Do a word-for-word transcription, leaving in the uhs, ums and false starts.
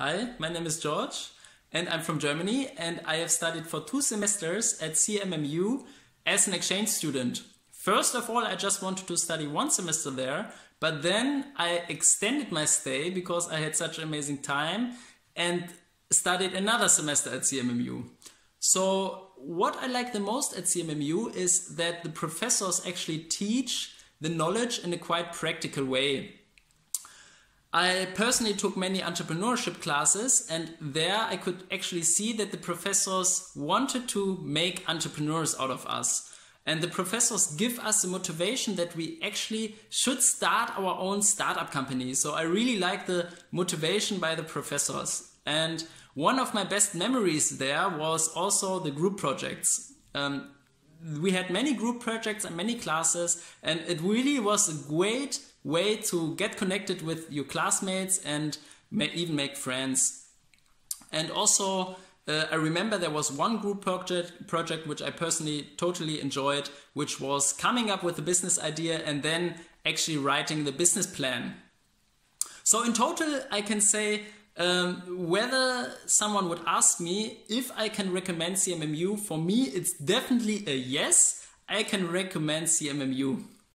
Hi, my name is George and I'm from Germany, and I have studied for two semesters at C M M U as an exchange student. First of all, I just wanted to study one semester there, but then I extended my stay because I had such an amazing time and studied another semester at C M M U. So what I like the most at C M M U is that the professors actually teach the knowledge in a quite practical way. I personally took many entrepreneurship classes, and there I could actually see that the professors wanted to make entrepreneurs out of us. And the professors give us the motivation that we actually should start our own startup company. So I really like the motivation by the professors. And one of my best memories there was also the group projects. Um, we had many group projects and many classes, and it really was a great way to get connected with your classmates and may even make friends. And also, uh, I remember there was one group project, project which I personally totally enjoyed, which was coming up with a business idea and then actually writing the business plan. So in total, I can say um, whether someone would ask me if I can recommend C M M U, for me, it's definitely a yes. I can recommend C M M U.